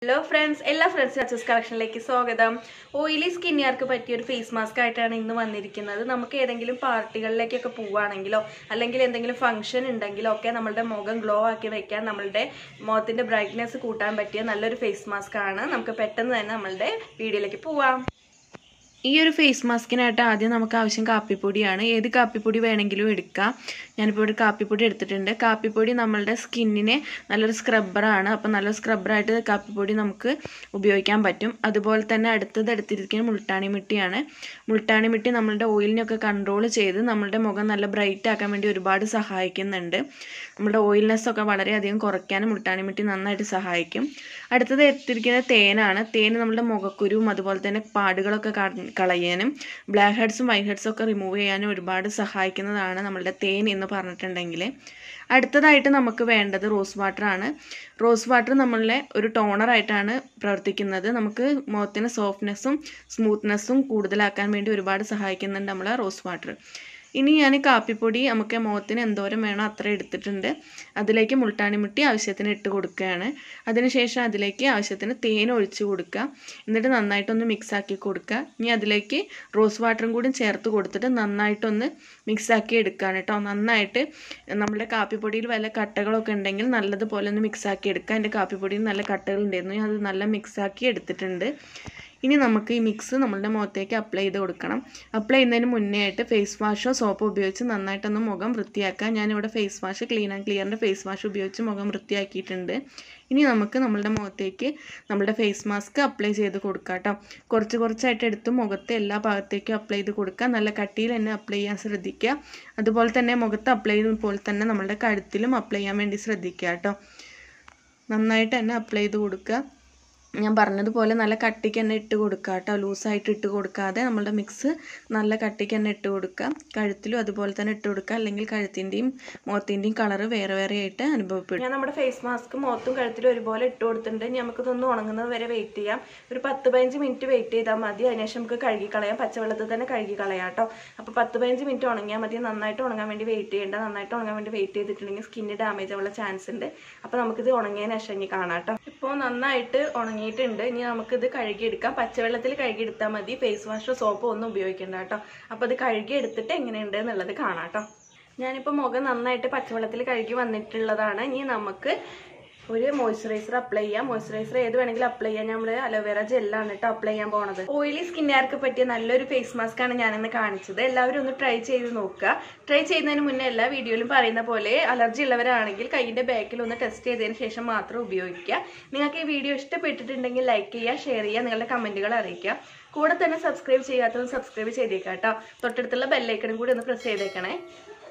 Hello friends, എല്ലാ friends കളക്ഷനിലേക്ക് സ്വാഗതം. ഓയിലി സ്കിന്നുകാർക്ക് പറ്റിയ ഒരു ഫേസ് മാസ്ക് ആയിട്ടാണ് ഇന്ന് വന്നിരിക്കുന്നത്. നമുക്ക് ഏതെങ്കിലും പാർട്ടികളിലേക്കൊക്കെ പോവുകയാണെങ്കിലോ അല്ലെങ്കിൽ എന്തെങ്കിലും ഫംഗ്ഷൻ ഉണ്ടെങ്കിലോ ഒക്കെ നമ്മുടെ മുഖം ഗ്ലോ ആക്കി വെക്കാൻ നമ്മളുടെ മുഖത്തിന്റെ ബ്രൈറ്റ്നെസ് കൂട്ടാൻ പറ്റിയ നല്ലൊരു ഫേസ് മാസ്ക് ആണ്. നമുക്ക് പെട്ടെന്ന് തന്നെ നമ്മളുടെ വീഡിയോയിലേക്ക് പോവാം. ഈ ഒരു ഫേസ് മാസ്കിനായിട്ട് ആദ്യം നമുക്ക് ആവശ്യം കാപ്പിപ്പൊടിയാണ്. ഏത് കാപ്പിപ്പൊടി വേണമെങ്കിലും എടുക്കാം. ഞാനിപ്പോൾ ഒരു കാപ്പിപ്പൊടി എടുത്തിട്ടുണ്ട്. കാപ്പിപ്പൊടി നമ്മളുടെ സ്കിന്നിന് നല്ലൊരു സ്ക്രബ്ബറാണ്. അപ്പോൾ നല്ലൊരു സ്ക്രബ്ബറായിട്ട് കാപ്പിപ്പൊടി നമുക്ക് ഉപയോഗിക്കാൻ പറ്റും. അതുപോലെ തന്നെ അടുത്തത് എടുത്തിരിക്കുന്നത് മുൾട്ടാണി മിട്ടിയാണ്. മുൾട്ടാണി മിട്ടി നമ്മളുടെ ഓയിലിനൊക്കെ കൺട്രോൾ ചെയ്ത് നമ്മളുടെ മുഖം നല്ല ബ്രൈറ്റ് ആക്കാൻ വേണ്ടി ഒരുപാട് സഹായിക്കുന്നുണ്ട്. നമ്മുടെ ഓയിൽനെസ്സൊക്കെ വളരെയധികം കുറയ്ക്കാനും മുൾട്ടാണി മിട്ടി നന്നായിട്ട് സഹായിക്കും. അടുത്തത് എടുത്തിരിക്കുന്നത് തേനാണ്. തേൻ നമ്മുടെ മുഖക്കുരുവും അതുപോലെ തന്നെ പാടുകളൊക്കെ കളയാനും ബ്ലാക്ക് ഹെഡ്സും വൈറ്റ് ഹെഡ്സും ഒക്കെ റിമൂവ് ചെയ്യാനും ഒരുപാട് സഹായിക്കുന്നതാണ് നമ്മളുടെ തേൻ എന്ന് പറഞ്ഞിട്ടുണ്ടെങ്കിൽ. അടുത്തതായിട്ട് നമുക്ക് വേണ്ടത് റോസ് വാട്ടറാണ്. റോസ് വാട്ടർ നമ്മളുടെ ഒരു ടോണറായിട്ടാണ് പ്രവർത്തിക്കുന്നത്. നമുക്ക് മുഖത്തിന് സോഫ്റ്റ്നെസ്സും സ്മൂത്ത്നെസ്സും കൂടുതലാക്കാൻ വേണ്ടി ഒരുപാട് സഹായിക്കുന്നുണ്ട് നമ്മളെ റോസ് വാട്ടർ. ഇനി ഞാൻ കാപ്പിപ്പൊടി നമുക്ക് മുഖത്തിന് എന്തോരം വേണോ അത്ര എടുത്തിട്ടുണ്ട്. അതിലേക്ക് മുൾട്ടാണി മിട്ടി ആവശ്യത്തിന് ഇട്ട് കൊടുക്കുകയാണ്. അതിനുശേഷം അതിലേക്ക് ആവശ്യത്തിന് തേൻ ഒഴിച്ച് കൊടുക്കുക. എന്നിട്ട് നന്നായിട്ടൊന്ന് മിക്സാക്കി കൊടുക്കുക. ഇനി അതിലേക്ക് റോസ് വാട്ടറും കൂടി ചേർത്ത് കൊടുത്തിട്ട് നന്നായിട്ടൊന്ന് മിക്സാക്കി എടുക്കുകയാണ് കേട്ടോ. നന്നായിട്ട് നമ്മുടെ കാപ്പിപ്പൊടിയിൽ വല്ല കട്ടകളൊക്കെ ഉണ്ടെങ്കിൽ നല്ലതുപോലെ ഒന്ന് മിക്സാക്കി എടുക്കുക. എൻ്റെ കാപ്പിപ്പൊടിയിൽ നല്ല കട്ടകൾ ഉണ്ടായിരുന്നു. അത് നല്ല മിക്സാക്കി എടുത്തിട്ടുണ്ട്. ഇനി നമുക്ക് ഈ മിക്സ് നമ്മളുടെ മുഖത്തേക്ക് അപ്ലൈ ചെയ്ത് കൊടുക്കണം. അപ്ലൈ ചെയ്യുന്നതിന് മുന്നേ ആയിട്ട് ഫേസ് വാഷോ സോപ്പോ ഉപയോഗിച്ച് നന്നായിട്ടൊന്ന് മുഖം വൃത്തിയാക്കുക. ഞാനിവിടെ ഫേസ് വാഷ് ക്ലീൻ ആൻഡ് ക്ലിയറിൻ്റെ ഫേസ് വാഷ് ഉപയോഗിച്ച് മുഖം വൃത്തിയാക്കിയിട്ടുണ്ട്. ഇനി നമുക്ക് നമ്മളുടെ മുഖത്തേക്ക് നമ്മളുടെ ഫേസ് മാസ്ക് അപ്ലൈ ചെയ്ത് കൊടുക്കാം കേട്ടോ. കുറച്ച് കുറച്ചായിട്ട് എടുത്ത് മുഖത്തെ എല്ലാ ഭാഗത്തേക്കും അപ്ലൈ ചെയ്ത് കൊടുക്കുക. നല്ല കട്ടിയിൽ തന്നെ അപ്ലൈ ചെയ്യാൻ ശ്രദ്ധിക്കുക. അതുപോലെ തന്നെ മുഖത്ത് അപ്ലൈ ചെയ്യുന്ന പോലെ തന്നെ നമ്മളുടെ കഴുത്തിലും അപ്ലൈ ചെയ്യാൻ വേണ്ടി ശ്രദ്ധിക്കുക കേട്ടോ. നന്നായിട്ട് തന്നെ അപ്ലൈ ചെയ്ത് കൊടുക്കുക. ഞാൻ പറഞ്ഞതുപോലെ നല്ല കട്ടിക്ക് തന്നെ ഇട്ട് കൊടുക്കുക കേട്ടോ. ലൂസായിട്ട് ഇട്ട് കൊടുക്കാതെ നമ്മളുടെ മിക്സ് നല്ല കട്ടിക്ക് തന്നെ ഇട്ട് കൊടുക്കുക. കഴുത്തിലും അതുപോലെ തന്നെ ഇട്ട് കൊടുക്കുക. അല്ലെങ്കിൽ കഴുത്തിൻ്റെയും മുഖത്തിൻ്റെയും കളറ് വേറെ വേറെ ആയിട്ട് അനുഭവപ്പെടും. ഞാൻ നമ്മുടെ ഫേസ് മാസ്ക് മുഖത്തും കഴുത്തിലും ഒരുപോലെ ഇട്ട് കൊടുത്തിട്ടുണ്ട്. നമുക്കിതൊന്ന് ഉണങ്ങുന്നത് വരെ വെയിറ്റ് ചെയ്യാം. ഒരു 10-15 മിനിറ്റ് വെയിറ്റ് ചെയ്താൽ മതി. അതിനുശേഷം നമുക്ക് കഴുകി കളയാം. പച്ചവെള്ളത്തിൽ തന്നെ കഴുകി കളയാം കേട്ടോ. അപ്പോൾ 10-15 മിനിറ്റ് ഉണങ്ങിയാൽ മതി. നന്നായിട്ട് ഉണങ്ങാൻ വേണ്ടി വെയിറ്റ് ചെയ്യേണ്ട. നന്നായിട്ട് ഉണങ്ങാൻ വേണ്ടി വെയിറ്റ് ചെയ്തിട്ടുണ്ടെങ്കിൽ സ്കിന്ന് ഡാമേജ് ആവാനുള്ള ചാൻസ് ഉണ്ട്. അപ്പോൾ നമുക്കിത് ഉണങ്ങിയതിന് ശേഷം ഇനി കാണാം കേട്ടോ. ഇപ്പോൾ നന്നായിട്ട് ഉണങ്ങിയിട്ടുണ്ട്. ഇനി നമുക്കിത് കഴുകിയെടുക്കാം. പച്ചവെള്ളത്തിൽ കഴുകിയെടുത്താൽ മതി. ഫേസ് വാഷോ സോപ്പോ ഒന്നും ഉപയോഗിക്കേണ്ട കേട്ടോ. അപ്പോൾ അത് കഴുകിയെടുത്തിട്ട് എങ്ങനെയുണ്ട് എന്നുള്ളത് കാണാം കേട്ടോ. ഞാനിപ്പോൾ മുഖം നന്നായിട്ട് പച്ചവെള്ളത്തിൽ കഴുകി വന്നിട്ടുള്ളതാണ്. ഇനി നമുക്ക് ഒരു മോയ്സ്ചറൈസർ അപ്ലൈ ചെയ്യാം. മോയ്സ്ചറൈസർ ഏത് വേണമെങ്കിലും അപ്ലൈ ചെയ്യാം. നമ്മൾ അലോവേറ ജെല്ലാണ് കേട്ടോ അപ്ലൈ ചെയ്യാൻ പോണത്. ഓയിലി സ്കിന്നുകാർക്ക് പറ്റിയ നല്ലൊരു ഫേസ് മാസ്ക് ആണ് ഞാനിന്ന് കാണിച്ചത്. എല്ലാവരും ഒന്ന് ട്രൈ ചെയ്ത് നോക്കുക. ട്രൈ ചെയ്യുന്നതിന് മുന്നേ എല്ലാ വീഡിയോയിലും പറയുന്ന പോലെ അലർജി ഉള്ളവരാണെങ്കിൽ കൈയിൻ്റെ ബാക്കിൽ ഒന്ന് ടെസ്റ്റ് ചെയ്തതിന് ശേഷം മാത്രം ഉപയോഗിക്കുക. നിങ്ങൾക്ക് ഈ വീഡിയോ ഇഷ്ടപ്പെട്ടിട്ടുണ്ടെങ്കിൽ ലൈക്ക് ചെയ്യുക, ഷെയർ ചെയ്യുക, നിങ്ങളുടെ കമൻറ്റുകൾ അറിയിക്കുക. കൂടെ തന്നെ സബ്സ്ക്രൈബ് ചെയ്യാത്തതും സബ്സ്ക്രൈബ് ചെയ്തേക്കാം കേട്ടോ. തൊട്ടടുത്തുള്ള ബെല്ലൈക്കണും കൂടി ഒന്ന് പ്രസ് ചെയ്തേക്കണേ.